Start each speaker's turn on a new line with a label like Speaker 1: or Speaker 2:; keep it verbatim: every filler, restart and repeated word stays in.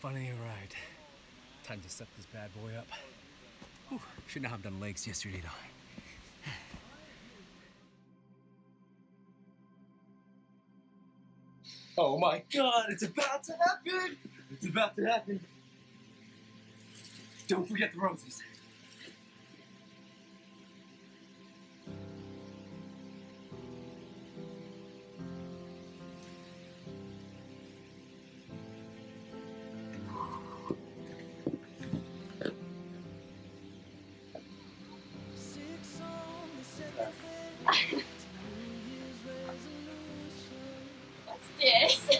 Speaker 1: Funny arrived. Time to set this bad boy up. Whew, should not have done legs yesterday though. Oh my God, it's about to happen! It's about to happen. Don't forget the roses.
Speaker 2: Yes.